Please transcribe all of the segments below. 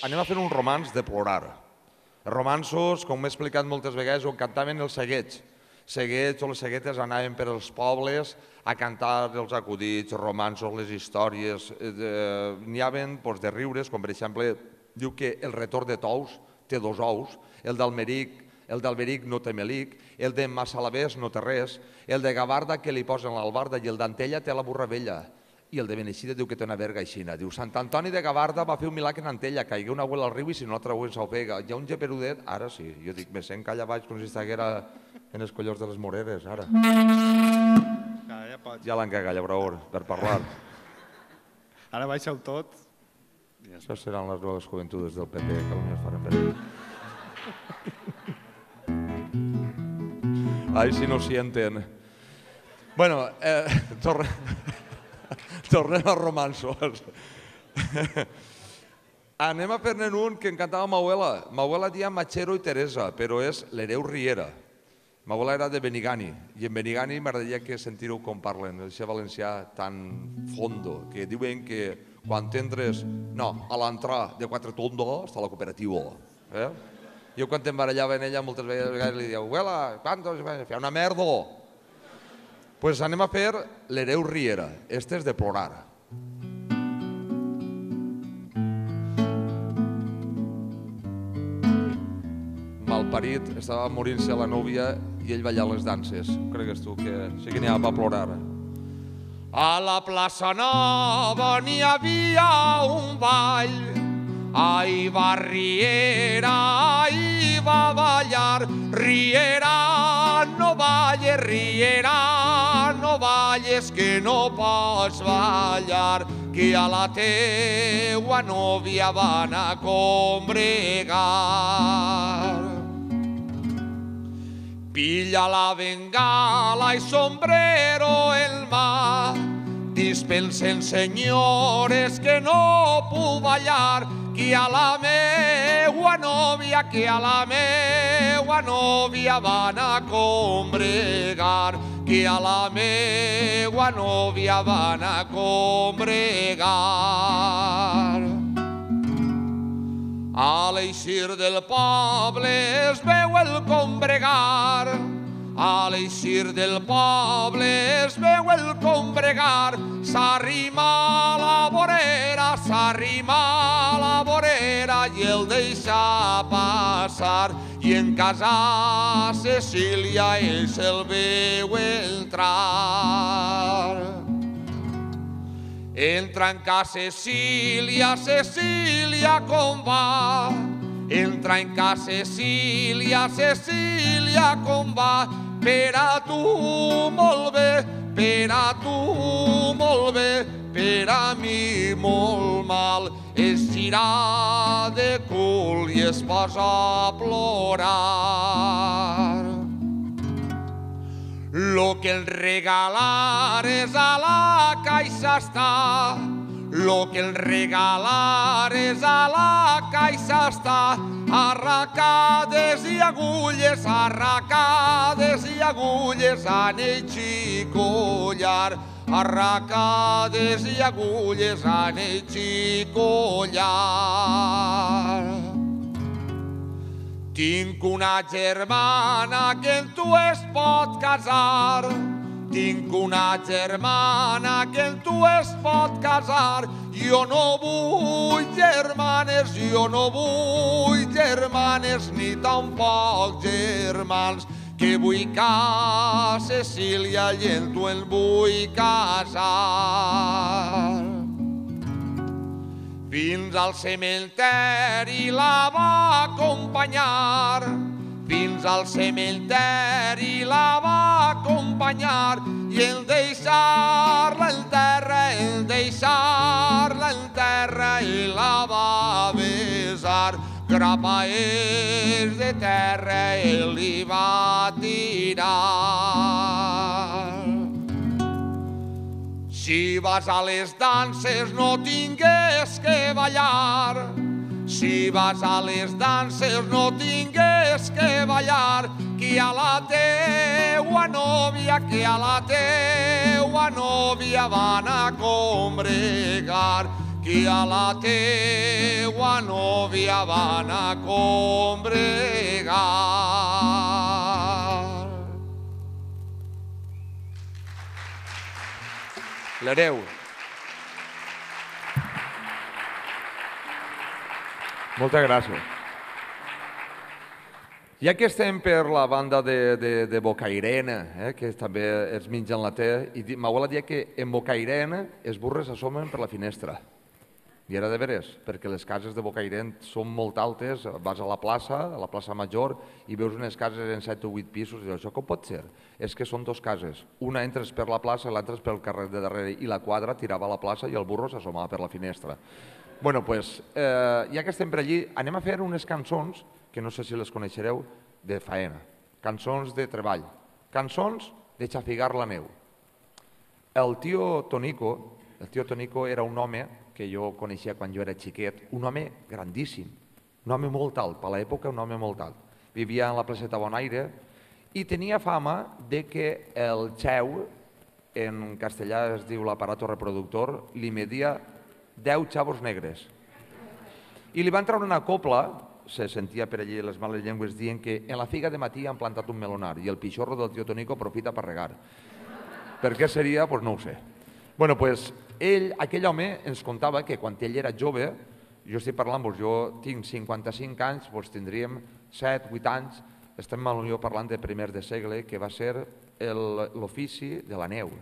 anem a fer un romanç de plorar. Els romanços, com m'he explicat moltes vegades, on cantaven els seguets. Seguets o les seguetes anaven per als pobles a cantar els acudits, els romanços, les històries. N'hi havien de riures, com per exemple, diu que el retorn de Tous té 2 ous, el d'Alberic no té melic, el de Massalavés no té res, el de Gavarda que li posen l'albarda i el d'Antella té la burra vella. I el de Beneixida diu que té una verga aixina. Diu, Sant Antoni de Gavarda va fer un milagre en Antella, caigué una abuela al riu i si no l'altra abuela s'ofega. Hi ha un geperudet, ara sí. Jo dic, me sent calla baix com si estiguera en els collons de les Moreres, ara. Ja l'han cagat, llabraor, per parlar. Ara baixeu tot. Això seran les noves joventudes del PP, que potser faran per ell. Ai, si no sienten. Bueno, tornem als romanços. Anem a fer-ne un que encantava ma abuela. Ma abuela dia Machero i Teresa, però és l'hereu Riera. Ma abuela era de Benigani, i en Benigani m'agradaria que sentir-ho com parlen, el seu valencià tan fondo, que diuen que quan entres, no, a l'entrar de Quatretonda està la cooperativa. Jo quan t'embarallava en ella moltes vegades li diu, abuela, ¿cuántos? Feia una merda. Doncs anem a fer l'hereu Riera, este és de plorar. Malparit, estava morint-se la núvia i ell ballant les danses. Cregues tu que sí que n'hi ha per plorar. A la plaça Nova n'hi havia un ball. Ahí va Riera, ahí va ballar. Riera, no balles, Riera, no balles, que no pots ballar, que a la teua nòvia van a combregar. Pilla la bengala i sombrero en mà, dispensen senyores que no puc ballar, que a la meua nòvia, que a la meua nòvia van a combregar, que a la meua nòvia van a combregar. A l'eixir del poble es veu el combregar, a l'eixir del poble es veu el combregar, s'arrima la vorera i el deixa passar, i en casa Cecília ell se'l veu entrar. Entra en casa Cecília, Cecília com va? Entra en casa Cecília, Cecília com va? Per a tu molt bé, per a tu molt bé, per a mi molt mal. Es gira de cul i es posa a plorar. Lo que el regalares a la caixa està, lo que el regalares a la caixa està, arracades i agulles en el xicollar, arracades i agulles en el xicollar. Tinc una germana que en tu es pot casar, tinc una germana que en tu es pot casar. Jo no vull germanes, jo no vull germanes, ni tampoc germans, que vull que Cecília i en tu el vull casar. Fins al cementeri la va acompanyar, fins al cementeri la va acompanyar, i el deixar-la en terra, i la va besar, grapaers de terra ell li va tirar. Si vas a les danses no tingués que ballar, si vas a les danses no tingués que ballar, que a la teua nòvia, que a la teua nòvia van a combregar, qui a la teua nòvia van a combregar. L'hereu. Moltes gràcies. Ja que estem per la banda de Bocairena, que també es mengen la te, i m'abuela dia que en Bocairena els burres assomen per la finestra. I era de veres, perquè les cases de Bocairent són molt altes, vas a la plaça Major, i veus unes cases en 7 o 8 pisos, i això com pot ser? És que són dos cases. Una entres per la plaça i l'altra pel carrer de darrere, i la quadra tirava a la plaça i el burro s'assomava per la finestra. Bueno, doncs, ja que estem per allí, anem a fer unes cançons, que no sé si les coneixereu, de faena. Cançons de treball. Cançons de xafigar la neu. El tio Tonico era un home que jo coneixia quan jo era xiquet, un home grandíssim, un home molt alt, per l'època un home molt alt. Vivia en la placeta Bonaire i tenia fama de que el xeu, en castellà es diu l'aparato reproductor, li media 10 xavos negres. I li van treure una copla, se sentia per allí les males llengües dient que en la figa de matí han plantat un melonar i el pixorro del tio Tonico aprofita per regar. Per què seria? Doncs no ho sé. Bé, doncs aquell home ens contava que quan ell era jove, jo estic parlant, jo tinc 55 anys, doncs tindríem 7, 8 anys, estem potser parlant de primer de segle, que va ser l'ofici de la neu.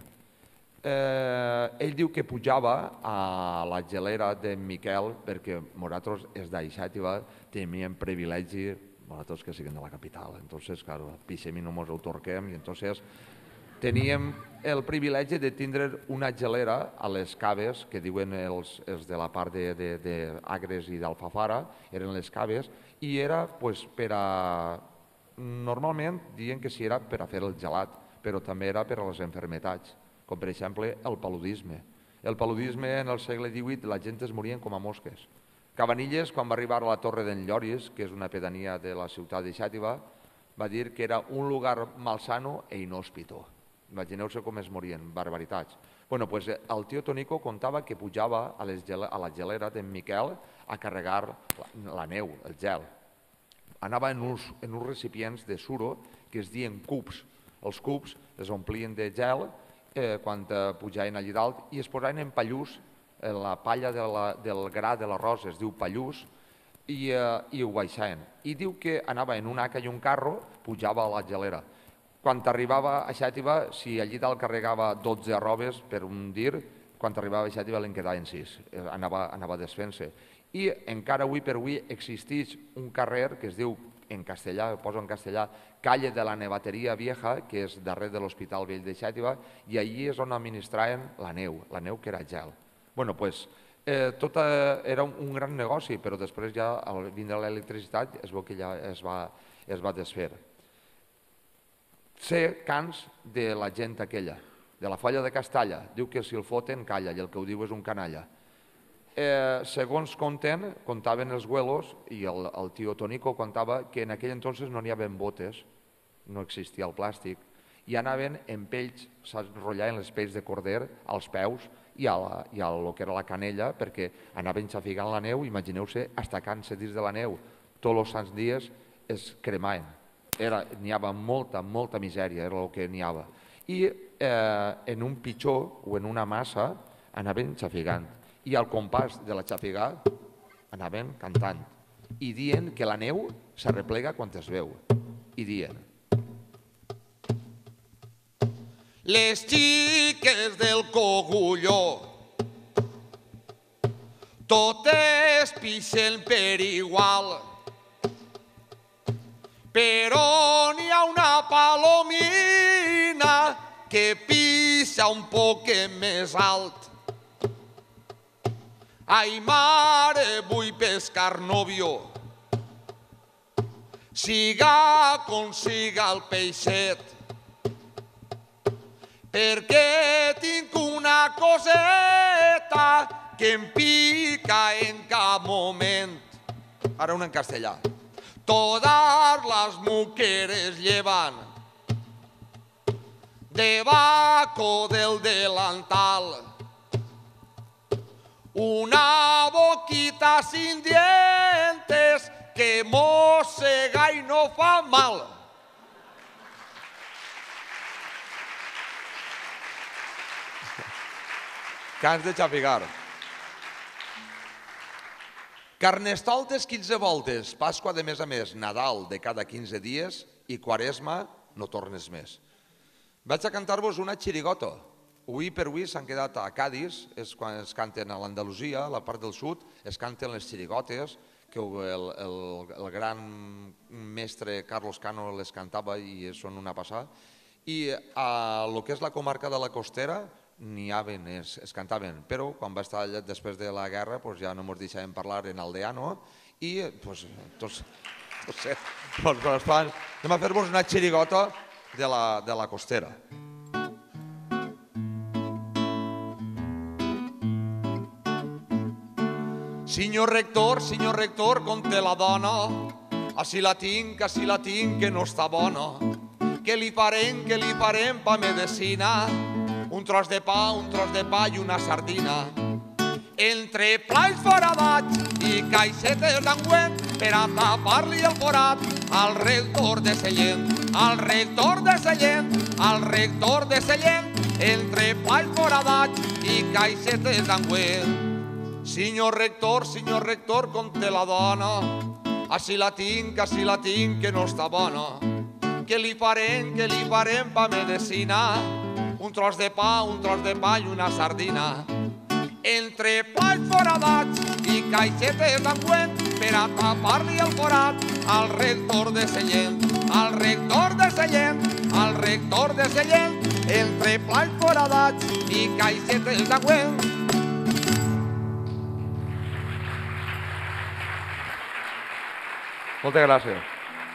Ell diu que pujava a la gelera de Miquel perquè nosaltres, els d'Aixàtiva, teníem privilegi, nosaltres que siguem de la capital, entonces, claro, pixem i no ens ho torquem, i entonces teníem el privilegi de tindre una gelera a les caves, que diuen els de la part d'Agres i d'Alfafara, eren les caves, i era per a... Normalment diuen que sí era per a fer el gelat, però també era per a les enfermetats, com per exemple el paludisme. El paludisme en el segle XVIII la gent es morien com a mosques. Cabanilles, quan va arribar a la Torre d'en Lloris, que és una pedania de la ciutat de Xàtiva, va dir que era un lugar malsano e inhòspito. Imagineu-se com es morien, barbaritats. Bé, doncs el tio Tonico contava que pujava a la gelera d'en Miquel a carregar la neu, el gel. Anava en uns recipients de suro que es diuen cubs. Els cubs es omplien de gel quan pujaven allà dalt i es posaven en pallús, la palla del gra de l'arròs es diu pallús, i ho baixaven. I diu que anava en una haca i un carro, pujava a la gelera. Quan arribava a Xàtiva, si allí dalt carregava 12 arrobes per un dir, quan arribava a Xàtiva li'n quedaven 6, anava desfent-se. I encara avui per avui existeix un carrer que es diu en castellà, ho poso en castellà, Calle de la Nevateria Vieja, que és darrere de l'Hospital Vell de Xàtiva, i allí és on administraven la neu que era gel. Bé, doncs, tot era un gran negoci, però després ja al vindre l'electricitat es veu que ja es va desfer. Sé cants de la gent aquella, de la Folla de Castalla, diu que si el foten calla i el que ho diu és un canalla. Segons contaven els güelos, i el tio Tonico contava que en aquell entonces no n'hi havia botes, no existia el plàstic, i anaven en pells, s'enrotllaven les pells de corder als peus i a lo que era la canella, perquè anaven xafigant la neu, imagineu-se, estacant-se dins de la neu, tots els sants dies es cremaven. N'hi havia molta misèria, era el que n'hi havia. I en un pitjor o en una massa anaven xafigant. I al compàs de la xafigà anaven cantant i dient que la neu s'arreplega quan es veu. I dient: les xiques del Cogulló totes pixen per igual, però n'hi ha una palomina que pixa un poc més alt. Ai, mare, vull pescar novio, siga com siga el peixet, perquè tinc una coseta que em pica en cap moment. Ara una en castellà. Todas las mujeres llevan debajo del delantal una boquita sin dientes que mossega y no fa mal. Cants de xafigar. Carnestoltes 15 voltes, Pasqua de mes a mes, Nadal de cada 15 dies i Quaresma no tornes més. Vaig a cantar-vos una xirigota. Avui per avui s'han quedat a Cádiz, és quan es canten a l'Andalusia, a la part del sud, es canten les xirigotes, que el gran mestre Carlos Cano les cantava i són una passada. I a lo que és la comarca de la Costera n'hi haven, es cantaven, però quan va estar allà després de la guerra ja no ens deixaven parlar en aldeano i doncs, no sé, anem a fer-vos una xirigota de la Costera. Signor rector, conté la dona, així la tinc, que no està bona. Què li farem pa medecina? Un tros de pa i una sardina. Entre plats foradats i caixetes d'engüent per a tapar-li el forat al rector de Sallent, entre plats foradats i caixetes d'engüent. Signor rector, conté la dona, així la tinc, que no està bona. Què li farem pa medecina? Un tros de pa i una sardina. Entre plats foradats i caixetes d'engüent per a tapar-li el forat al rector de Sallent, entre plats foradats i caixetes d'engüent. Moltes gràcies.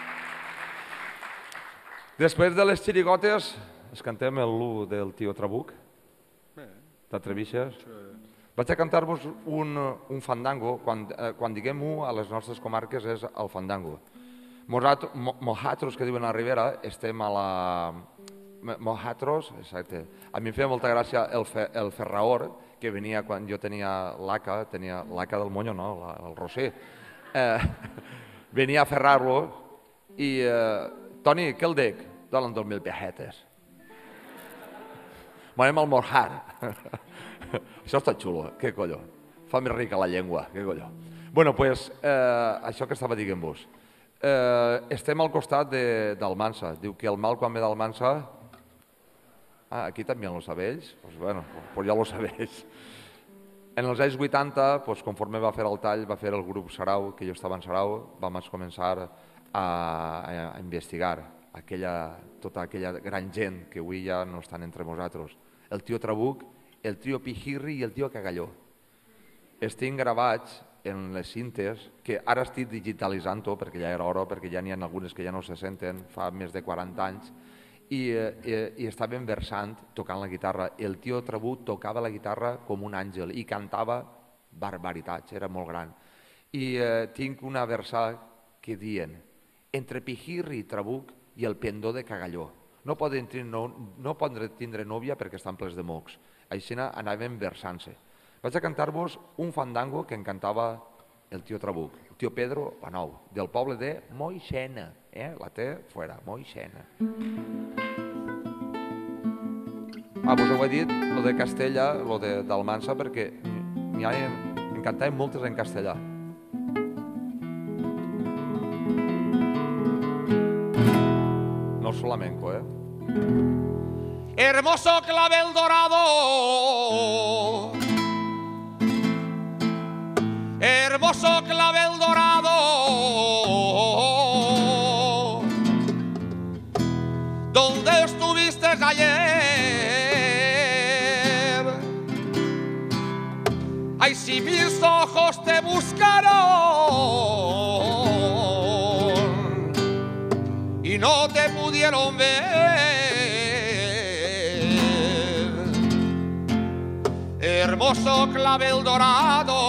Després de les xirigotes, es cantem l'U del tio Trabuc. T'atrevixes? Vaig a cantar-vos un fandango. Quan diguem U a les nostres comarques és el fandango. Mojatros, que diuen a Ribera, estem a la... Mojatros, exacte. A mi em feia molta gràcia el Ferraor, que venia quan jo tenia l'ACA del Moño, no, el Roser. Venia a ferrar-lo i... Toni, què el dec? Donen 2.000 pejetes. M'anem al Morjar. Això està xulo, què colló? Fa més rica la llengua, què colló? Bueno, doncs, això que estava dient-vos. Estem al costat d'Almansa. Diu que el mal quan ve d'Almansa... Ah, aquí també ho sabells? Doncs bueno, ja ho sabells. En els anys 80, conforme va fer el tall, va fer el grup Sarau, que jo estava en Sarau, vam començar a investigar tota aquella gran gent que avui ja no estan entre nosaltres. El tio Trabuc, el tio Pijirri i el tio Cagalló. Estan gravats en les cintes, que ara estic digitalitzant-ho, perquè ja era hora, perquè ja n'hi ha algunes que ja no se senten, fa més de 40 anys, i estaven versant, tocant la guitarra. El tio Trabuc tocava la guitarra com un àngel i cantava barbaritats, era molt gran. I tinc una versa que diuen: entre Pijirri i Trabuc i el pendó de Cagalló. No poden tindre nòvia perquè estan plens de mocs. Així anaven versant-se. Vaig a cantar-vos un fandango que em cantava el tio Trabuc, el tio Pedro Panou, del poble de Moixena. La té fora, Moixena. Vos ho he dit, lo de Castella, lo d'Almansa, perquè em cantaven moltes en castellà. No es flamenco, Hermoso clavel dorado, hermoso clavel dorado, ¿dónde estuviste ayer? Ay, si mis ojos te buscaron y no te pudieron ver. Hermoso clavel dorado,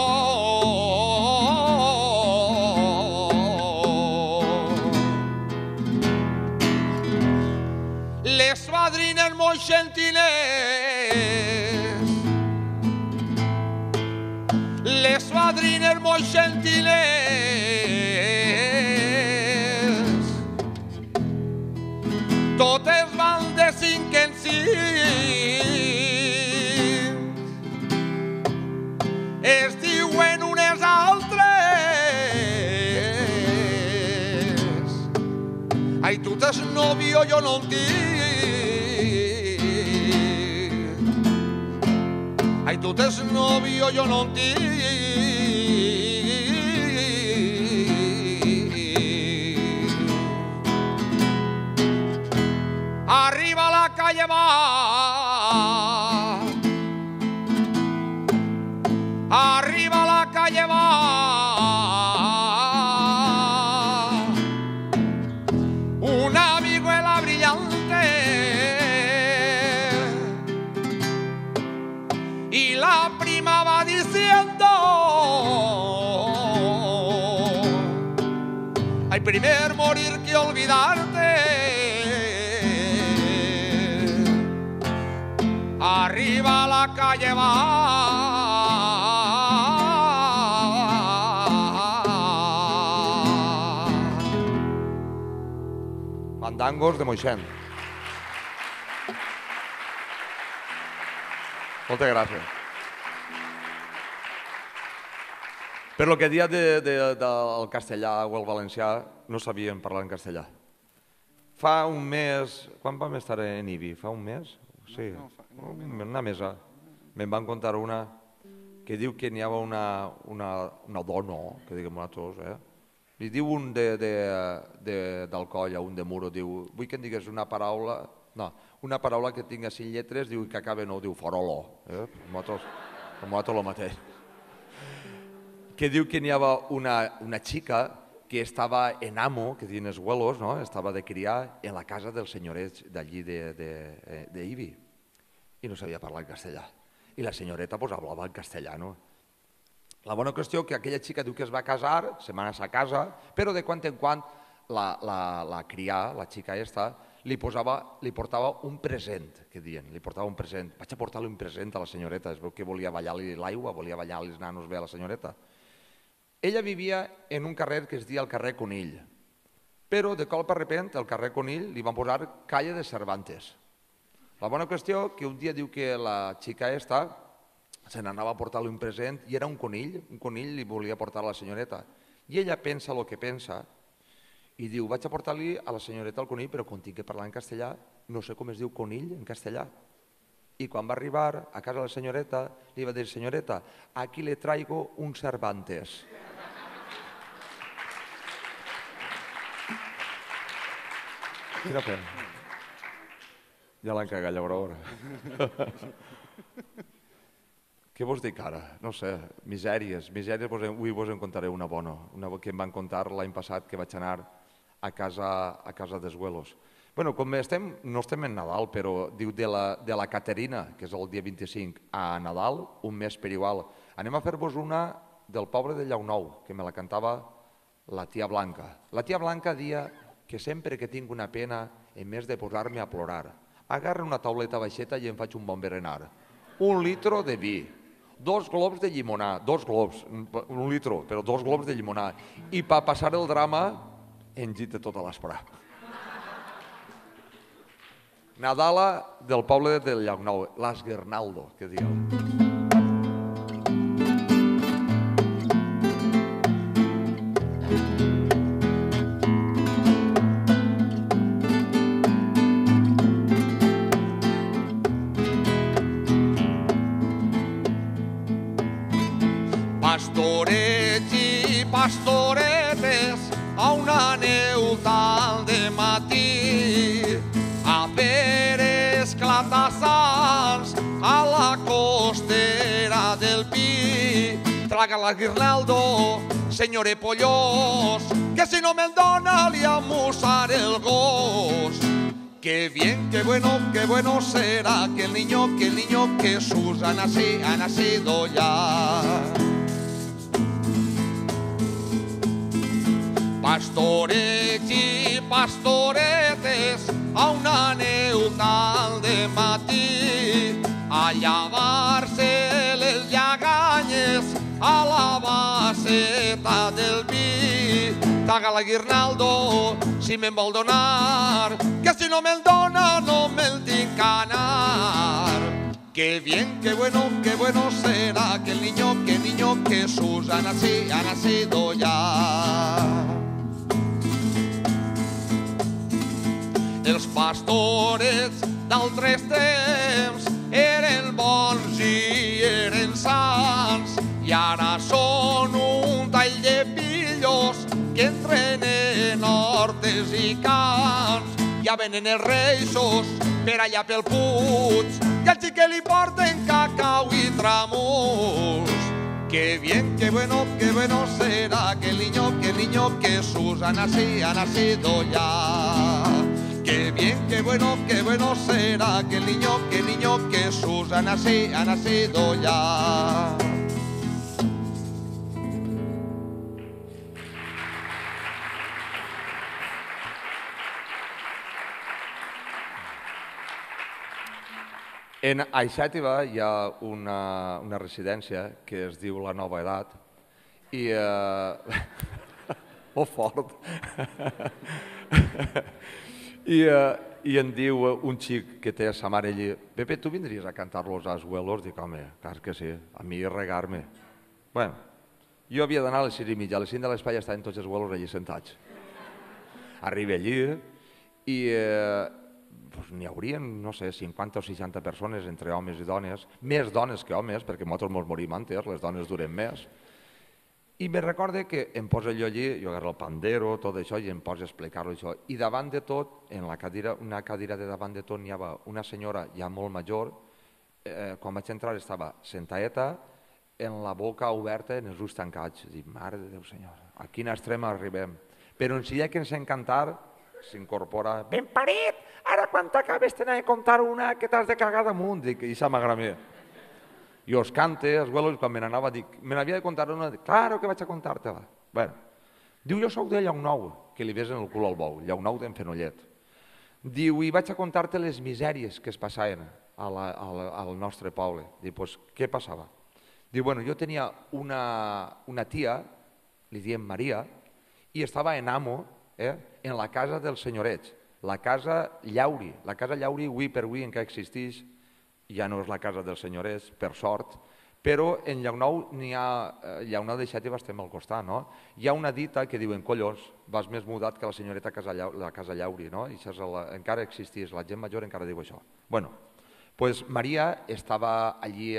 les madrines molt gentines les fadrines molt gentiles, totes van de 5 en 5, es diuen unes altres, ai, tu tens novio, jo no en tinc, ai, tu tens novio, jo no en tinc. Arriba la calle va, arriba la calle va, una vihuela brillante y la prima va diciendo, hay primer morir que olvidarte. Arriba la calle va. Fandangos de Moixent. Moltes gràcies. Per lo que dia del castellà o el valencià, no sabíem parlar en castellà. Fa un mes, quan vam estar en IBI? Fa un mes? Sí, una mesa. Me'n van contar una que diu que n'hi havia una dona, que diguem nosaltres, li diu un d'Alcoll a un de Muro, diu, vull que em digues una paraula, no, una paraula que tinga 5 lletres, diu que acabe no, diu foroló, nosaltres el mateix. Que diu que n'hi havia una xica que estava en amo, que diuen els abuelos, estava de criar en la casa dels senyorets d'allí d'Ibi i no sabia parlar en castellà. I la senyoreta parlava en castellà. La bona qüestió que aquella xica diu que es va casar, se'n va anar a casa, però de quan en quan la crià, la xica aquesta, li portava un present, que diuen, li portava un present. Vaig a portar-li un present a la senyoreta, es veu que volia ballar-li l'aigua, volia ballar-li els nanos bé a la senyoreta. Ella vivia en un carrer que es deia el carrer Conill, però de cop a repent el carrer Conill li van posar calle de Cervantes. La bona qüestió que un dia diu que la xica aquesta se n'anava a portar-li un present i era un conill li volia portar a la senyoreta. I ella pensa el que pensa i diu, vaig a portar-li a la senyoreta el conill, però quan tinc que parlar en castellà no sé com es diu conill en castellà. I quan va arribar a casa de la senyoreta, li va dir, senyoreta, aquí le traigo un Cervantes. Quina pena. Ja l'han cagat llauradora. Què vos dic ara? No sé, misèries. Avui vos en contaré una bona, una que em van contar l'any passat que vaig anar a casa dels abuelos. Bé, com no estem en Nadal, però diu de la Caterina, que és el dia 25, a Nadal, un mes per igual. Anem a fer-vos una del poble de Llaunou, que me la cantava la tia Blanca. La tia Blanca dia que sempre que tinc una pena, en més de posar-me a plorar, agarro una tauleta baixeta i em faig un bon berenar. 1 litro de vi, 2 globs de llimonà, 2 globs, 1 litro, però 2 globs de llimonà. I per passar el drama, engita tota l'esprà. Nadala del poble de Llaunou, l'Esguernaldo, que diu. Pastorets i pastoretes a una neu tal de matí, a fer esclatassants a la costera del Pi. Traga l'Esguernaldo, senyore Pollós, que si no me'l dona li amusaré el gos. Qué bien, qué bueno será que el niño Jesús ha nacido ya. Pastorets i pastoretes a una neu tal de matí, a llevar-se les lleganyes a la masseta del vi, taga la guirnaldo si me'n vol donar, que si no me'l dona no me'l tinc que anar. Qué bien, qué bueno será que el niño Jesús ha nacido ya. Els pastores d'altres temps eren bons i eren sants, i ara són un tall de pillos que entrenen hortes i camps. Ja venen els reixos per allà pel Puig i al xiquet li porten cacau i tramuls. Qué bien, qué bueno será que el niño Jesús ha nacido ya. Qué bien, qué bueno será que el niño Jesús ha nacido ya. En Aixàtiva hi ha una residència que es diu La Nova Edat i... molt fort. I em diu un xic que té a sa mare allí: Pepe, tu vindries a cantar los abuelos? Dic, home, clar que sí, a mi regar-me. Bueno, jo havia d'anar a les 6:30, a les 5 de l'espai estaven tots els abuelos allí sentats. Arriba allí i n'hi haurien, no sé, 50 o 60 persones entre homes i dones, més dones que homes, perquè nosaltres ens morim antes, les dones duren més. I me recorde que em posa jo allí, jo agarro el pandero, tot això, i em posa a explicar-lo això. I davant de tot, en la cadira, una cadira de davant de tot, n'hi havia una senyora ja molt major. Quan vaig entrar estava sentaeta, en la boca oberta, en els ulls tancats. Dic, mare de Déu, senyor, a quin extrem arribem? Però en si ja que ens sent cantar, s'incorpora: ben parit, ara quan t'acabes t'anava a contar una que t'has de cagar damunt. Dic, i s'amagra mi. I els cante, els abuelos, quan me n'anava, dic, me n'havia de contar una, dic, claro que vaig a contar-te-la. Bueno, diu, jo soc de Llaunau, que li ves en el cul al bou, Llaunau d'en Fenollet. Diu, i vaig a contar-te les misèries que es passaven al nostre poble. Diu, doncs, què passava? Diu, bueno, jo tenia una tia, li diem Maria, i estava en amo, en la casa dels senyorets, la casa Llauri. La casa Llauri, avui per avui, encara existeix, ja no és la casa dels senyorets, per sort, però en Llaunau n'hi ha, Llaunau de Xàtiva estem al costat, no? Hi ha una dita que diuen, collons, vas més mudat que la senyoreta la casa Llauri, no? I això encara existeix, la gent major encara diu això. Bueno, doncs Maria estava allí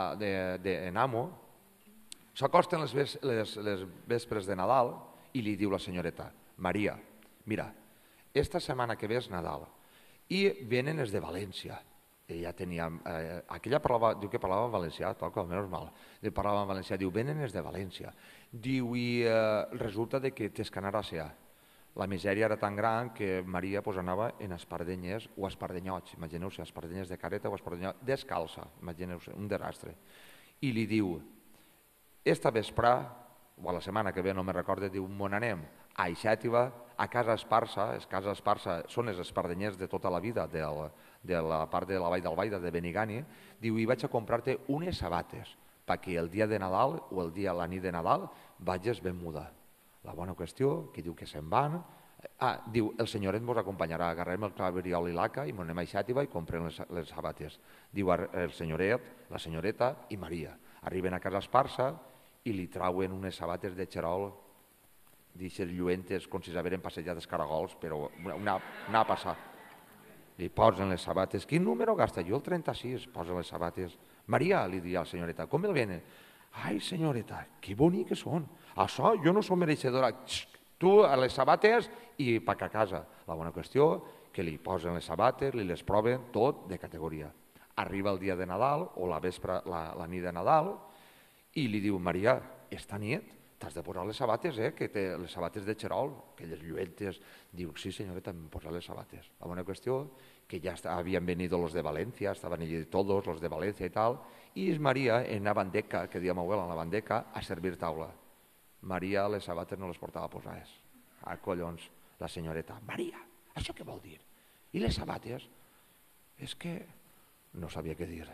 en amo, s'acosten les vespres de Nadal i li diu la senyoreta: Maria, mira, esta setmana que ve és Nadal i venen els de València. Ella tenia... Aquella diu que parlava en valencià, toca, almenys mal. Parlava en valencià, diu, venen els de València. Diu, i resulta que tens que anar a sear. La misèria era tan gran que Maria anava en espardenyes o espardenyots, imagineu-se, espardenyes de careta o espardenyots, descalça, imagineu-se, un desastre. I li diu, esta vesprà, o a la setmana que ve, no me recorde, diu, m'on anem? A Aixàtiva, a Casa Esparsa, Casa Esparsa són els espardenyers de tota la vida de la part de la Vall d'Albaida, de Benigània, diu, i vaig a comprar-te unes sabates perquè el dia de Nadal o la nit de Nadal vagis ben muda. La bona qüestió, que diu que se'n van, diu, el senyoret ens acompanyarà, agarrem el claveriol i l'haca i m'anem a Aixàtiva i comprem les sabates. Diu el senyoret, la senyoreta i Maria. Arriben a Casa Esparsa i li trauen unes sabates de xerol, d'aixes lluentes, com si s'haveren passejat els caragols, però una passada. Li posen les sabates. Quin número gasta? Jo el 36, posen les sabates. Maria, li diria a la senyoreta, com el venen? Ai, senyoreta, que boniques són. Això, jo no soc mereixedora. Tu, a les sabates i pac a casa. La bona qüestió, que li posen les sabates, li les proven, tot de categoria. Arriba el dia de Nadal, o la vespre, la nit de Nadal, i li diu, Maria, esta nit t'has de posar les sabates, que té les sabates de xerol, aquelles lluentes. Diu, sí senyoreta, m'he posat les sabates. La bona qüestió, que ja havien venido los de Valencia, estaven allí todos, los de Valencia i tal, i és Maria en la bandeca, que deia abuela, en la bandeca, a servir taula. Maria les sabates no les portava posades. Ah, collons, la senyoreta, Maria, això què vol dir? I les sabates? És que no sabia què dir.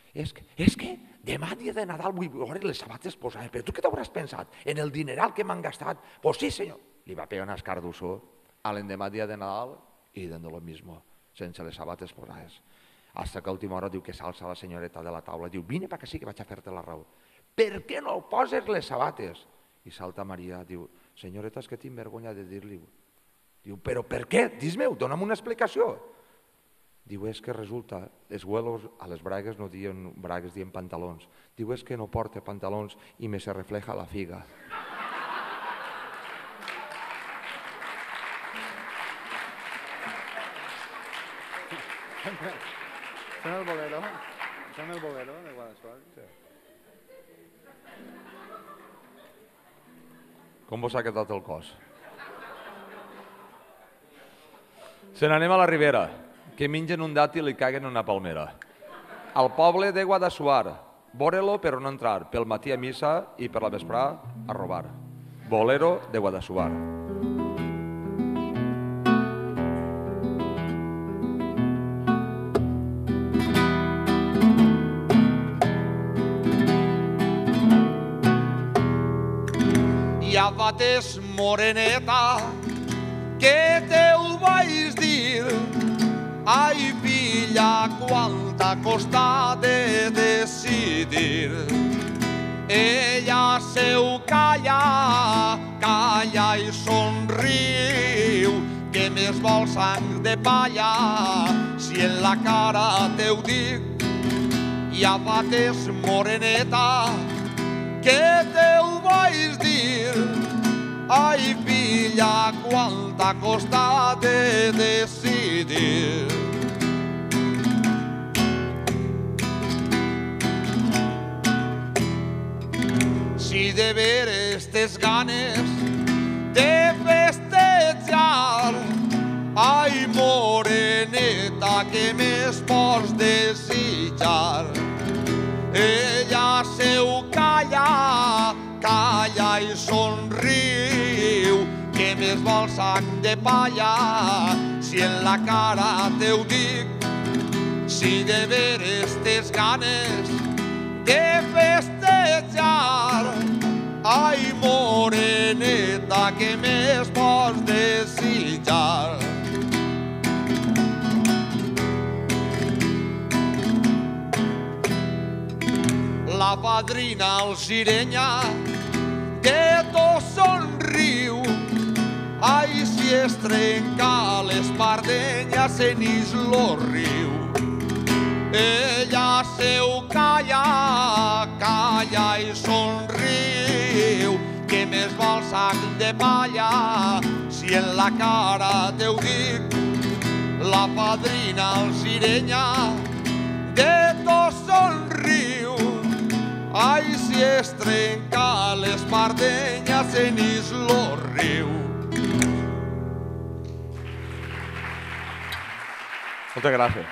és que demà dia de Nadal vull veure les sabates posades, però tu què t'hauràs pensat? En el dineral que m'han gastat? Pues sí, senyor. Li va pegar una escardussó a l'endemà dia de Nadal i dient lo mismo, sense les sabates posades. Hasta que a última hora diu que s'alça la senyoreta de la taula, diu, vine pa que sí que vaig a fer-te la raó. Per què no poses les sabates? I salta Maria, diu, senyoreta, és que tinc vergonya de dir-li. Diu, però per què? Dis-meu, dona'm una explicació. Diu, és que resulta, els huelos a les bragues no diuen bragues, diuen pantalons. Diu, és que no porta pantalons i me se refleja la figa. Fem el bolero? Fem el bolero de Guadassuar? Sí. Com vos ha quedat el cos? Se n'anem a la Ribera, que mengen un dàtil i caguen una palmera. Al poble de Guadassuar, vore-lo però no entrar, pel matí a missa i per la vesprà a robar. Bolero de Guadassuar. Ja bates, moreneta, què te ho vaig dir? Ai, filla, quan t'ha costat de decidir. Ella seu calla, calla i somriu, que més vol sang de palla, si en la cara te ho dic. Ja bates, moreneta, què te ho vaig dir? Ai, filla, quan t'ha costat de decidir. Si de veres tes ganes de festejar, ai, moreneta, què més pots desitjar? Ella seu calla, calla i somriu, que més vol sac de palla, si en la cara te ho dic. Si de veres tes ganes de festejar, ai, moreneta, que més pots desitjar? La padrina alzirenya que tot somriu, ai, si es trenca l'espardenya se n'ix lo riu. Ella seu calla, calla i somriu, que més vol sac de palla, si en la cara te ho dic. La padrina alzirenya de tot somriu, ai, si es trenca l'espardenya se n'ix lo riu. Moltes gràcies.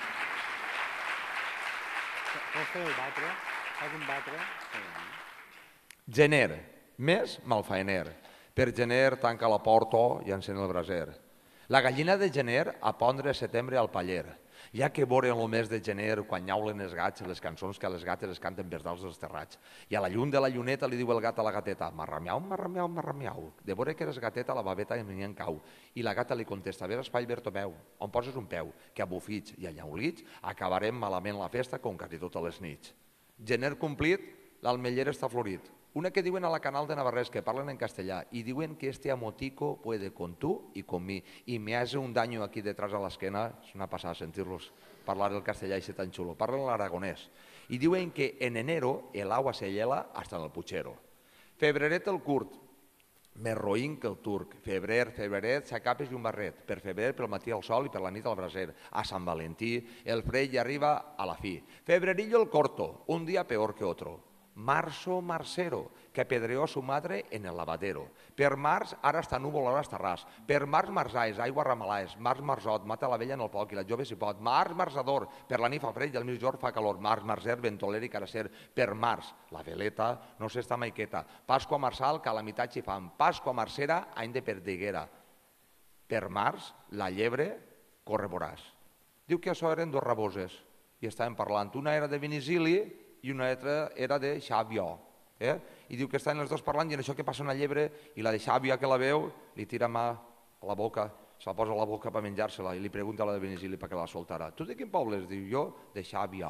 Vols fer el batre? Fas un batre? Gener, mes malfaener. Per gener tanca la porta i encén el braser. La gallina de gener a pondre setembre al paller. Ja que vore en el mes de gener, quan nyaulen els gats, les cançons que les gates es canten per dalt dels terrats. I a la llum de la lluneta li diu el gat a la gateta, marramiau, marramiau, marramiau. De vore que eres gateta, la babeta en en cau. I la gata li contesta, ver espai, Bertomeu, on poses un peu, que a bufits i a llaulits acabarem malament la festa com quasi totes les nits. Gener complit, l'almeller està florit. Una que diuen a la Canal de Navarrés, que parlen en castellà, y diuen que este amotico puede con tú y con mí. Y me hace un daño aquí detrás a la esquena, es una pasada sentirlos parlar el castellà y ser tan chulo. Parlen en aragonès. Y diuen que en enero el agua se hiela hasta en el puchero. Febreret el curt, més roïn que el turc. Febreret, s'acapes i un barret. Per febrer, pel matí al sol i per la nit al braser. A Sant Valentí, el fred ja arriba a la fi. Febrerillo el corto, un día peor que otro. Marzo marcero, que apedreó a su madre en el lavadero. Per març, ara està núvol, ara està ras. Per març, marzais, aigua ramalaes. Març, marzot, mata la vella en el poc i la jove si pot. Març, marzador, per la nit fa fred i al mitjor fa calor. Març, marzer, ventoler i carasser. Per març, la veleta no s'està maiqueta. Pasqua marçal, calamitat si fam. Pasqua marcera, any de perdiguera. Per març, la llebre corre voràs. Diu que això eren dos raboses. i estàvem parlant. Una era de Vinicili i una altra era de Xàbia. I diu que estaven els dos parlant i en això que passa una llebre i la de Xàbia que la veu li tira mà a la boca, se la posa a la boca per menjar-se-la i li pregunta a la de Vinicili perquè la soltara. Tu de quin poble és? Diu jo, de Xàbia.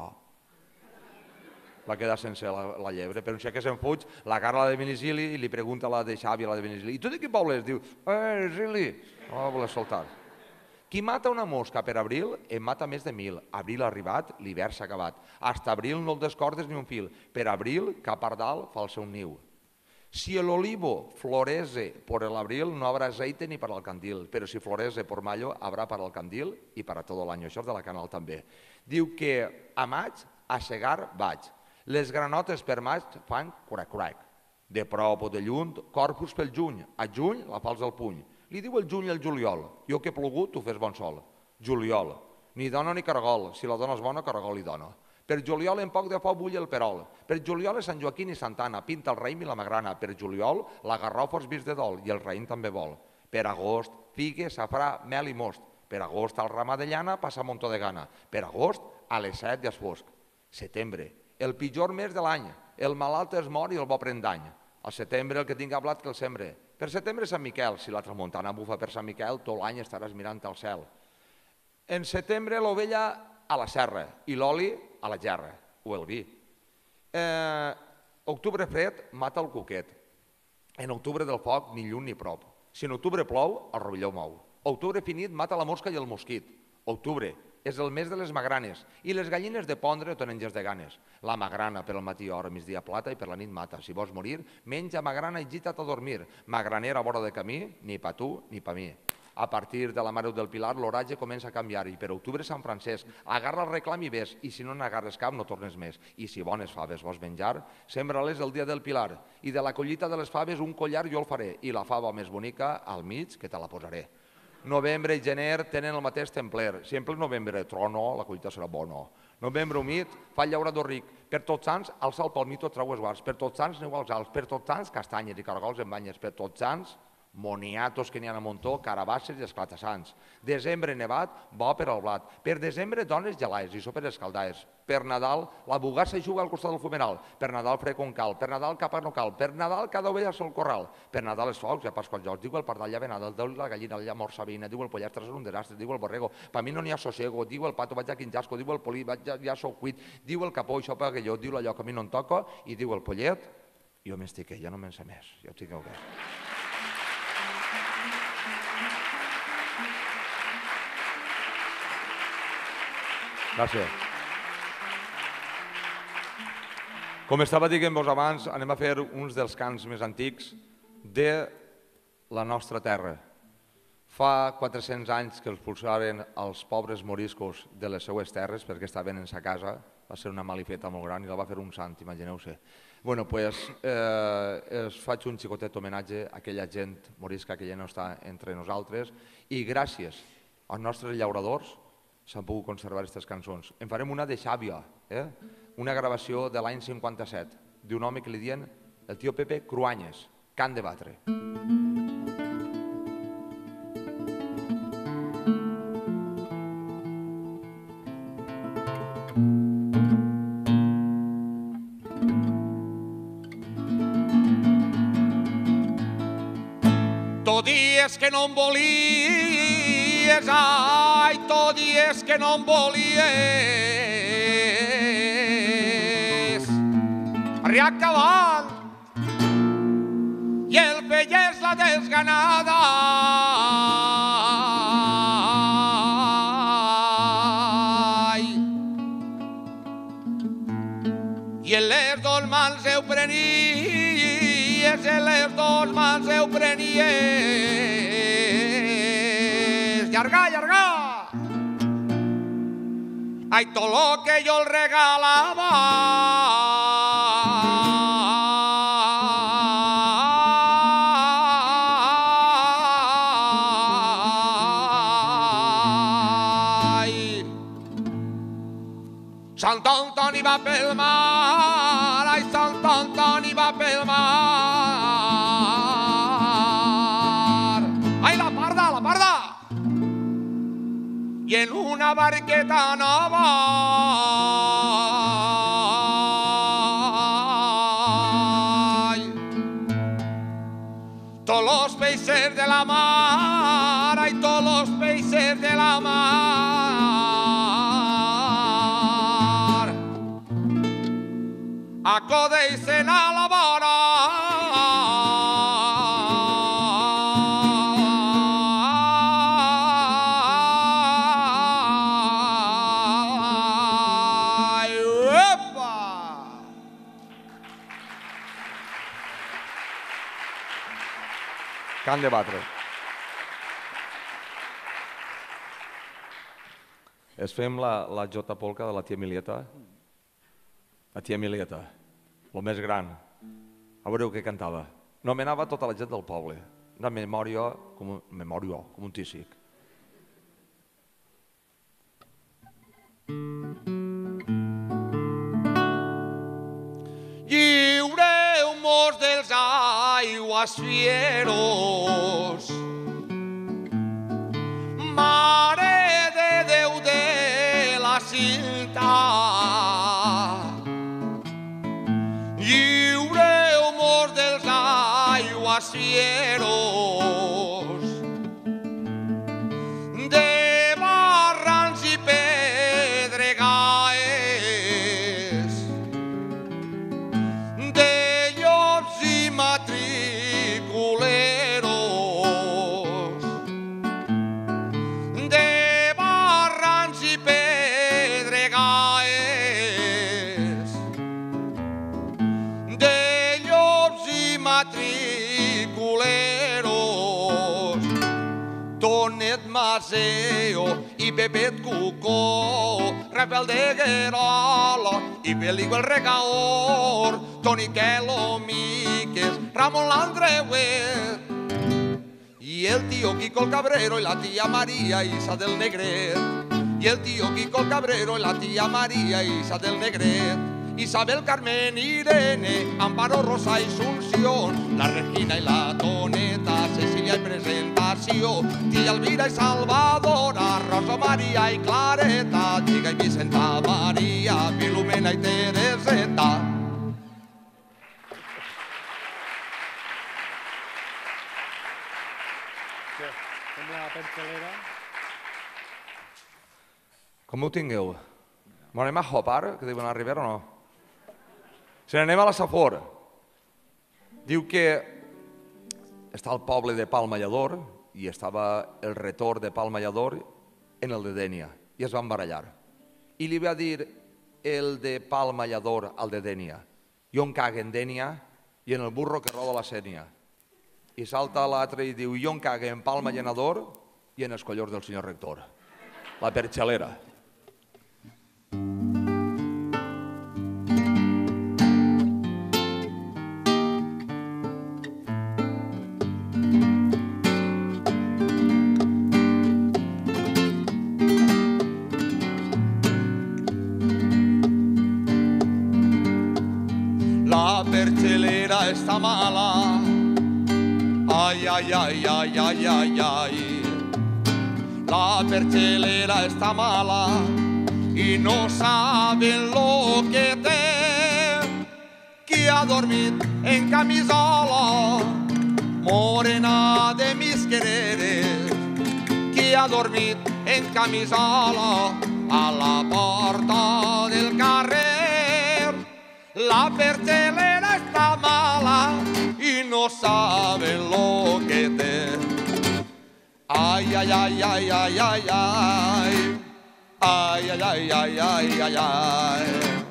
Va quedar sense la llebre, però això que se'n fuig, l'agarra la de Vinicili i li pregunta a la de Xàbia, a la de Vinicili, i tu de quin poble és? Diu, Vinicili, no la voler soltar. Qui mata una mosca per abril en mata més de 1000. Abril ha arribat, l'hivern s'ha acabat. Hasta abril no el descordes ni un fil. Per abril, cap pardal fa el seu niu. Si el olivo florece por el abril, no habrá aceite ni para el candil, pero si florece por mayo, habrá para el candil i para todo el año. Això és de la Canal també. Diu que a maig, a segar vaig. Les granotes per maig fan curac-curac. De prop o de lluny, corpus pel juny. A juny, la fals al puny. Li diu el juny al juliol. Jo que he plogut, tu fes bon sol. Juliol. Ni dona ni caragol. Si la dona és bona, caragol li dona. Per juliol en poc de foc bull el perol. Per juliol és Sant Joaquín i Santana. Pinta el raïm i la magrana. Per juliol, la garrofa és vist de dol i el raïm també vol. Per agost, figues, safrà, mel i most. Per agost, al ramà de llana, passa un muntó de gana. Per agost, a les 7 ja és fosc. Setembre. El pitjor mes de l'any, el malalt es mor i el bo pren dany. Al setembre el que tinga blat que el sembre. Per setembre Sant Miquel, si la tramuntana bufa per Sant Miquel, tot l'any estaràs mirant al cel. En setembre l'ovella a la serra i l'oli a la gerra, o el vi. Octubre fred mata el cuquet. En octubre del foc ni lluny ni prop. Si en octubre plou, el rovelló mou. Octubre finit mata la mosca i el mosquit. Octubre és el mes de les magranes i les gallines de pondre tenen gest de ganes. La magrana per al matí hora, migdia plata i per la nit mata. Si vols morir, menja magrana i gita't a dormir. Magranera a vora de camí, ni pa tu ni pa mi. A partir de la Mare del Pilar l'oratge comença a canviar i per octubre Sant Francesc. Agarra el reclam i ves, i si no n'agarres cap no tornes més. I si bones faves vols menjar, sembra-les el dia del Pilar. I de la collita de les faves un collar jo el faré i la fava més bonica al mig que te la posaré. Novembre i gener tenen el mateix templer. Si en ple novembre trono, la collita serà bona. Novembre humit fa el llaurador ric. Per tots sants, alça el palmito, trau esguards. Per tots sants, neu als alts. Per tots sants, castanyes i caragols en banyes. Per tots sants, moniatos que n'hi ha a muntó, carabasses i esclatassants. Desembre nevat, bo per al blat. Per desembre, dones gelades i sopes escaldades. Per Nadal, la bugassa juga al costat del fumeral. Per Nadal, fred com cal. Per Nadal, capa no cal. Per Nadal, cada ovella al corral. Per Nadal, els focs i a Pasqual Jocs. Diu el pardal ja venada, diu la gallina, la mort sabina, diu el pollastre, un desastre, diu el borrego. Per mi no n'hi ha sossego, diu el pato, vaig a quinjasco, diu el polí, ja sou cuit, diu el capó, això paga jo, diu allò que a mi no em toca, i diu el pollet, jo m'estiqué, ja no me'n sé més, ja ho tingueu bé. Gràcies. Com estava dient-vos abans, anem a fer uns dels cants més antics de la nostra terra. Fa 400 anys que expulsaren els pobres moriscos de les seues terres perquè estaven en sa casa. Va ser una malifeta molt gran i la va fer un sant, imagineu-se. Bé, doncs faig un xicotet homenatge a aquella gent morisca que ja no està entre nosaltres i gràcies als nostres llauradors s'han pogut conservar aquestes cançons. En farem una de Xàbia, una gravació de l'any 57, d'un home que li diuen el tio Pepe Cruanyes, Cant de Batre. Tot dies que no em volies, ai, tot dies que no em volies. Arrià cavall i el feies la desganada. I en les dos mans ho prenies, en les dos mans ho prenies. Llargà, llargà! Ai, tot lo que jo el regalava. Sant Antoni va pel mar, ai, Sant Antoni va pel mar. Ai, la parda, la parda! y en una barqueta naval. Todos los peces de la mar, hay todos los peces de la mar, acodéis-en a la vora. Can de batre. Es fem la jota polca de la tia Emilieta. La tia Emilieta, el més gran. A veure què cantava. No menava tota la gent del poble. Una memòria com un tísic. Lliureu-mos dels aigües fieros, Mare de Déu de la ciutat. Lliureu-mos dels aigües fieros, de barrancs i pedregades, de llops i matriculeros, de barrancs i pedregades, de llops i matriculeros, Tonet Maceo i Pepet Cucó, Rafael de Guerola i Peligo el Regaor, Toni Quelo Miques, Ramon l'Andreuet, i el tío Quico el Cabrero i la tía María Isa del Negret, i el tío Quico el Cabrero i la tía María Isa del Negret, Isabel, Carmen, Irene, Amparo, Rosa i Sunción, la Regina i la Toneta, Cecilia i Presentació, tia Elvira i Salvadora, Rosa Maria i Clareta, Lliga i Vicenta Maria, Filomena i Tereseta. Com la perxelera. Com ho tingueu? M'anem a Hopar, que diuen a Rivera o no? Si n'anem a la Safor, diu que està el poble de Palma-llador i estava el retor de Palma-llador en el de Dénia i es van barallar. I li va dir el de Palma-llador al de Dénia: jo em cague en Dénia i en el burro que roda la Sénia. I salta l'altre i diu: jo em cague en Palma-llanador i en els collons del senyor rector. La perxelera. La perxelera está mala, ay, ay, ay, ay, ay, ay, ay. La perxelera está mala y no saben lo que que ha dormit en camisola, morena de mis quereres, que ha dormit en camisola a la porta del carrer. La perxelera está mala y no sabe lo que Ay, ay, ay, ay, ay, ay, ay. Ay, ay, ay, ay, ay, ay, ay.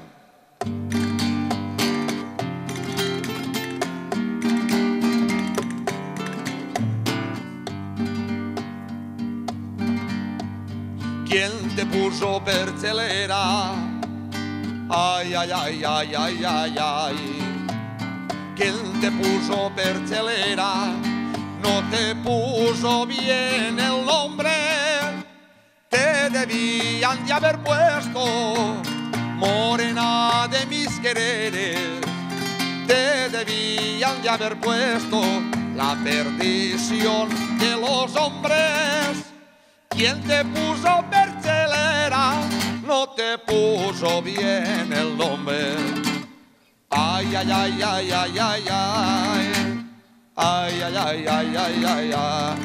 ¿Quién te puso perxelera? Ay, ay, ay, ay, ay, ay, ay. ¿Quién te puso perxelera? No te puso bien el nombre. Te debían de haber puesto morena de mis quereres. Te debían de haber puesto la perdición de los hombres. ¿Quién te puso perchelera? No te puso bien el nombre. Ay, ay, ay, ay, ay, ay, ay. Ay, ay, ay, ay, ay, ay, ay.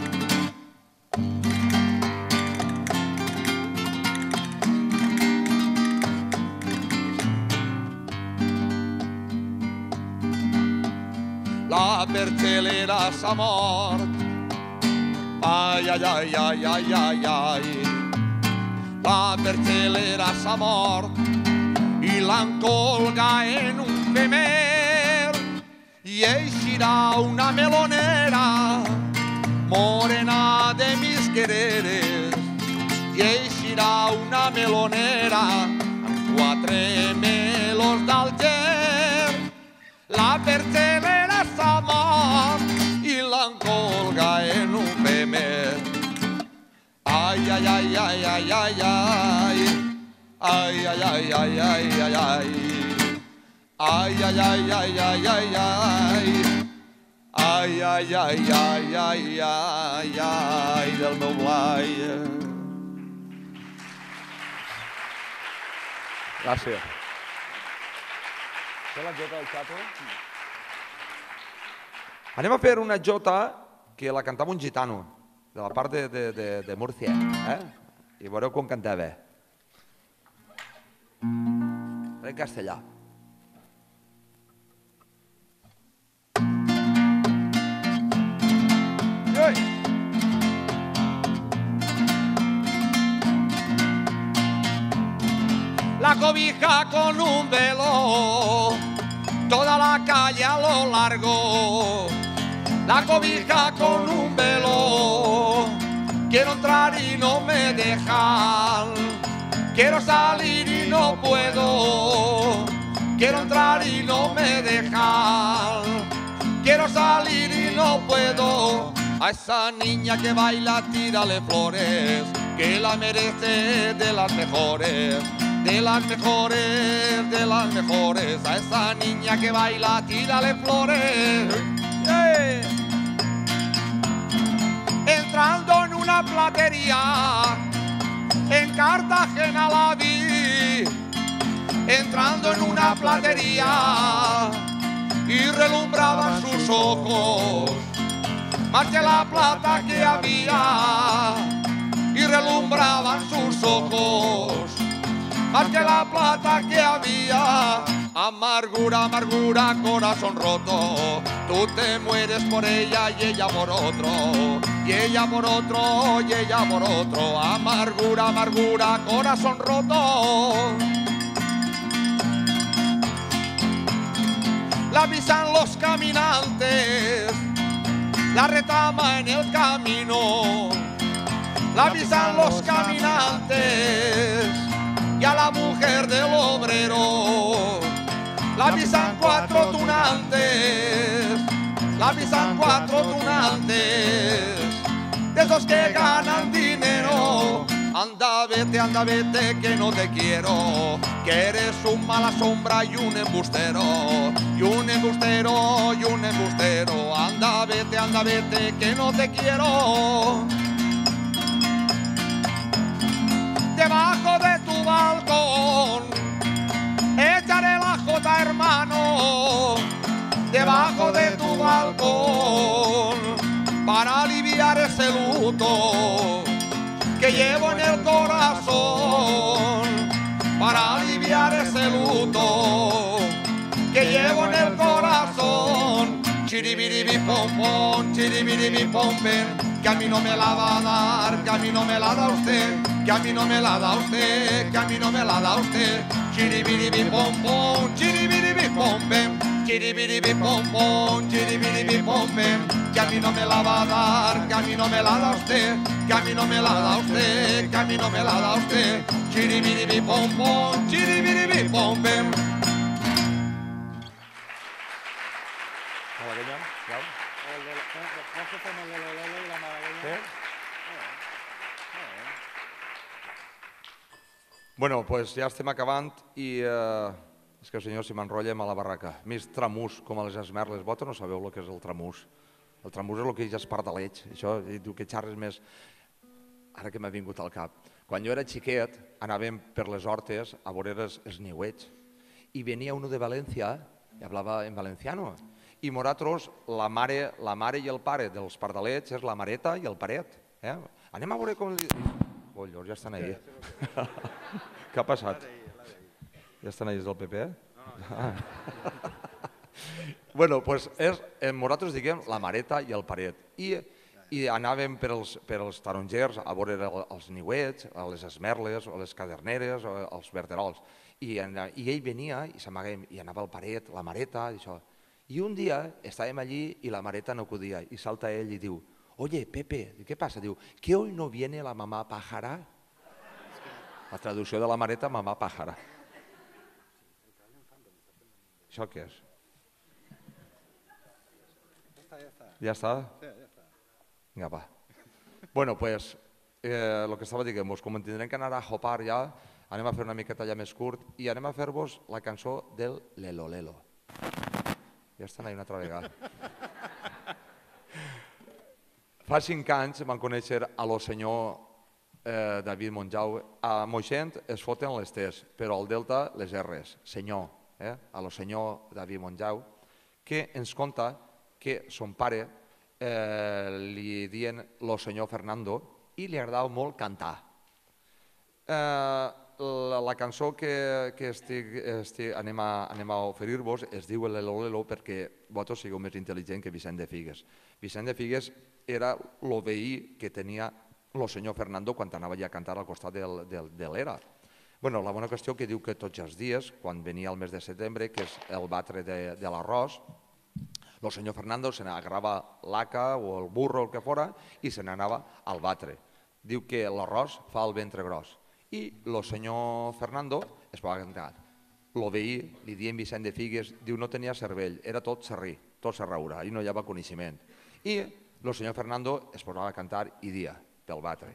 La perchelera s'ha mort. Ai, ai, ai, ai, ai, ai, ai. La perchelera s'ha mort i l'encolga en un femer i eixirà una melonera morena de mis quereres i eixirà una melonera amb 4 melons d'alger. La perchelera s'ha mort i l'encolga en un femer. Ai, ai, ai, ai, ai, ai, ai. Ai, ai, ai, ai, ai, ai, ai. Ai, ai, ai, ai, ai, ai, ai. Ai, ai, ai, ai, ai, ai, ai, del meu Blai. Gràcies. Fer la jota del xato? Anem a fer una jota que la cantava un gitano, de la part de Múrcia, i veureu com cantava. En castellà. La cobija con un velo, toda la calle a lo largo. La cobija con un velo, quiero entrar y no me dejan. Quiero salir y no puedo, quiero entrar y no me dejan. Quiero salir y no puedo. A esa niña que baila tírale flores, que la merece de las mejores. De las mejores, de las mejores. A esa niña que baila tírale flores. Entrando en una platería, en Cartagena la vi. Entrando en una platería y relumbraban sus ojos más que la plata que había. Y relumbraban sus ojos más que la plata que había. Amargura, amargura, corazón roto. Tú te mueres por ella y ella por otro. Y ella por otro, y ella por otro. Amargura, amargura, corazón roto. La pisan los caminantes, la retama en el camino. La pisan los caminantes y a la mujer del obrero la pisan 4 tunantes, la pisan 4 tunantes, de esos que ganan dinero. Anda vete, que no te quiero, que eres un mala sombra y un embustero, y un embustero, y un embustero. Anda vete, que no te quiero. Debajo de tu balcón echaré la jota, hermano. Debajo de tu balcón para aliviar ese luto que llevo en el corazón. Para aliviar ese luto que llevo en el corazón. Chiribiribi pom pom, chiribiribi pom pem. Que a mí no me la va a dar, que a mí no me la da usted, que a mí no me la da usted, que a mí no me la da usted. Chiribiribi pom pom, chiribiribi pom pem, chiribiribi pom pom, chiribiribi pom pem. Que a mí no me la va a dar, que a mí no me la da usted, que a mí no me la da usted, que a mí no me la da usted. Chiribiribi pom pom, chiribiribi pom pem. Bueno, pues ja estem acabant i és que el senyor se m'enrotlla a la barraca. Més tramús, com a les esmerles. Vosaltres no sabeu el que és el tramús. El tramús és el que ja és part de l'eix. Això diu que xarres més. ara que m'ha vingut al cap, quan jo era xiquet anàvem per les hortes a veure els niuets i venia uno de València i hablava en valenciano i nosaltres, la mare i el pare dels pardalets és la mareta i el paret. Anem a veure com... Oh, llavors ja estan ahí. Què ha passat? Ja estan ahí del PP? Bueno, doncs nosaltres diguem la mareta i el paret. I anàvem per els tarongers a veure els niuets, les esmerles, les caderneres, els verderols. I ell venia i s'amagàvem, i anava al paret, la mareta, i això. I un dia estàvem allí i la mareta no acudia, i salta ell i diu: «Oye, Pepe, ¿qué pasa?» Diu: «¿Que hoy no viene la mamá pájara?» La traducció de la mareta, mamà pájara. Això què és? Ja està? Vinga, va. Bueno, pues, el que estava dient, com en tindrem que anar a jopar ja, anem a fer una miqueta ja més curt i anem a fer-vos la cançó del Lelo Lelo. Ja estan ahí una altra vegada. Fa 5 anys vam conèixer a lo senyor David Monjau. A Moixent es foten les T's, però al Delta les R's. Senyor, a lo senyor David Monjau, que ens conta que son pare li diuen lo senyor Fernando i li agradava molt cantar. La cançó que anem a oferir-vos es diu el Lelo Lelo perquè vosaltres sigueu més intel·ligent que Vicent de Figues. Vicent de Figues era el veí que tenia el senyor Fernando quan anava ja a cantar al costat de l'era. La bona qüestió que diu que tots els dies, quan venia el mes de setembre, que és el batre de l'arròs, el senyor Fernando se n'agarrava l'haca o el burro o el que fora i se n'anava al batre. Diu que l'arròs fa el ventre gros. I el senyor Fernando es va cantar. El veí, li diem Vicent de Figues, diu no tenia cervell, era tot serrí, tot serraura, i no hi havia coneixement. I el senyor Fernando es posava a cantar i dia pel batre.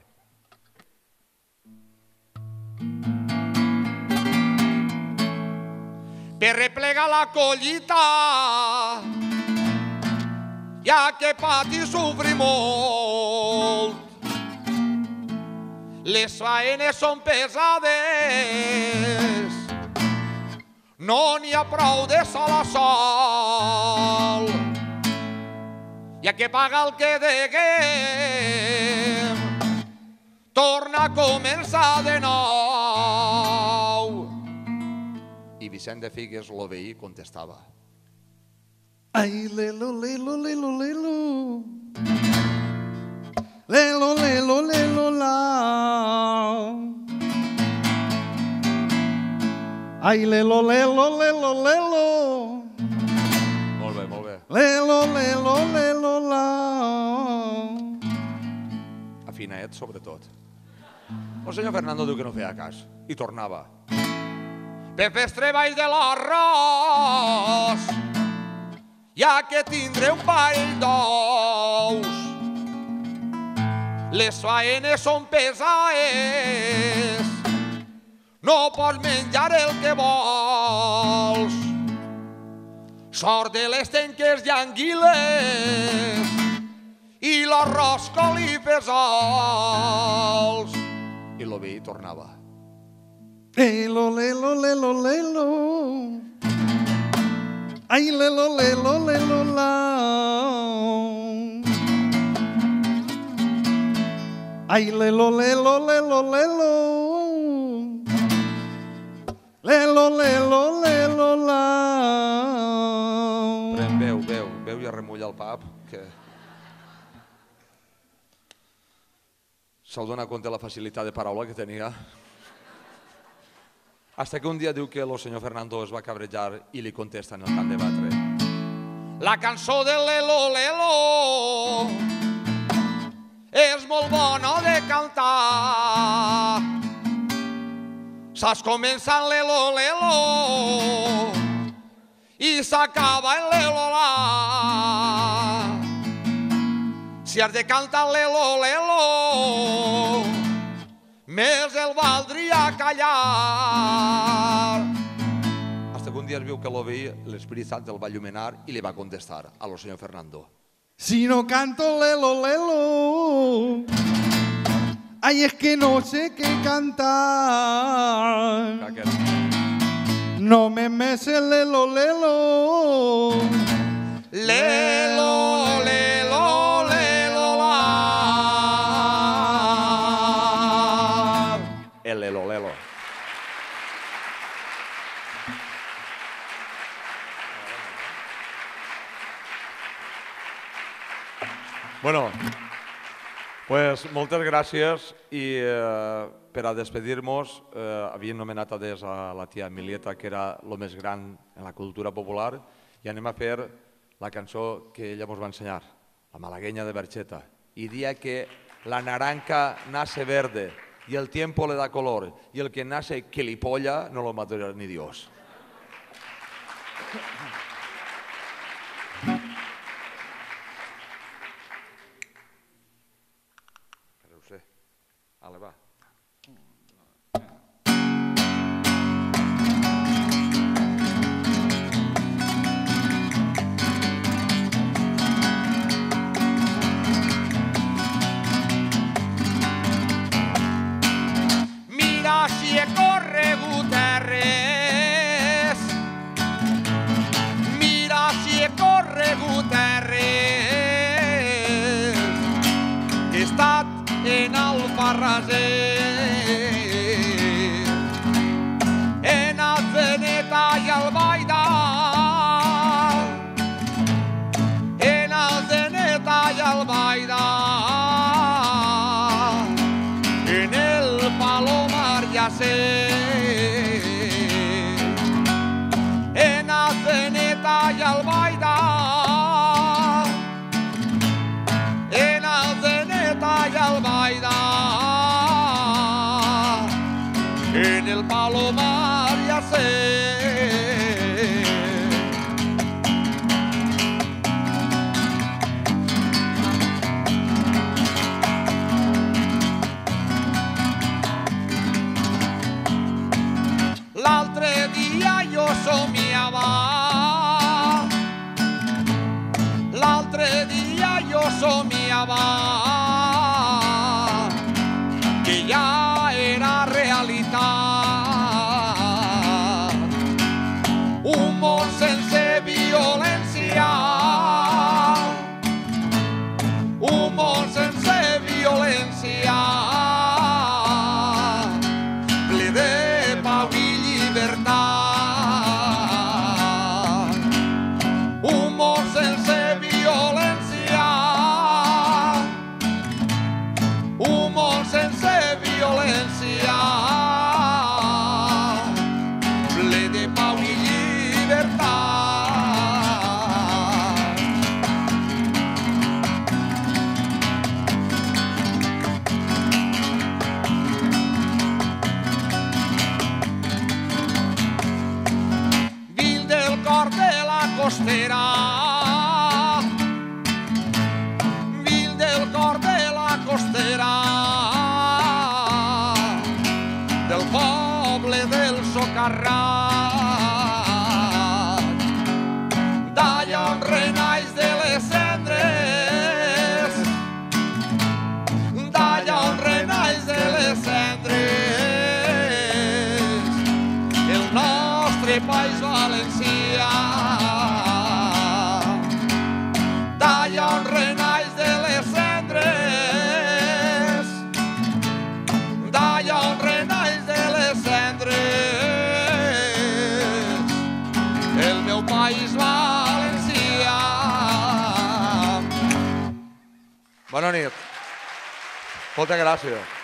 Per replegar la collita, ja que pati sofri molt. Les faenes són pesades, no n'hi ha prou de sol a sol. Ja que paga el que deguem, torna a començar de nou. I Vicent de Figues, el veí, contestava: Ai, lelo, lelo, lelo, lelo. Lelo, lelo, lelo, la. Ai, lelo, lelo, lelo, lelo. Molt bé, molt bé. Lelo, lelo, lelo, la. Afinaet, sobretot. El senyor Fernando diu que no feia cas i tornava. Per fer treball de l'arròs, ja que tindré un parell d'ous. Les faenes són pesades, no pots menjar el que vols. Sort de les tenques i anguiles i l'arròs colifesols. I el veí tornava. Lelo, lelo, lelo, lelo. Ay, lelo, lelo, lelo, la. Ay, lelo, lelo, lelo, lelo. Lelo, lelo, lelo, la. Pren veu i remulla el pap, que se'l dona compte la facilitat de paraula que tenia. Hasta que un dia diu que el senyor Fernando es va cabrejar i li contesta en el camp de batre. La cançó del Lelo Lelo és molt bona de cantar. Saps comença el Lelo Lelo i s'acaba el Lelo La. Si has de cantar el Lelo Lelo, més el valdria callar. Hasta que un dia es viu que lo veí, l'Espírit Sant el va il·luminar i li va contestar a lo senyor Fernando. Si no canto lelo, lelo, Ay, es que no sé qué cantar. No me sé lelo, lelo. Lelo, lelo, lelo, la. El lelo, lelo. Bueno, pues moltes gràcies i per a despedir-nos havien nomenat a la tia Emilieta, que era el més gran en la cultura popular, i anem a fer la cançó que ella ens va ensenyar, la malagueña de Bercheta. Y dia que la naranja nace verde y el tiempo le da color y el que nace quilipolla no lo matará ni Dios. Però ho sé. Ale, va. Mira si he corregut terres, mira si he corregut terres, he estat en Alfarraser, en Alzeneta i Albaida, en Alzeneta i Albaida, en el Palomar ya sé, en Alzeneta y Albaida, en Alzeneta y Albaida, en el Palomar ya sé. L'altre dia jo somiava, l'altre dia jo somiava, que ja era realitat. Un món sense violència, un món sense violència, ple de pau i llibertat. Un món sense violència, un món sense violència, ple de pau i llibertat. Vil del cor de la costera, vil del cor de la costera, del poble del Socarrat, d'allà on renaix de les cendres, d'allà on renaix de les cendres, el nostre país valencià, d'allà on renaix de les cendres, d'allà on renaix de les cendres, el meu país valencià. Bona nit. Moltes gràcies.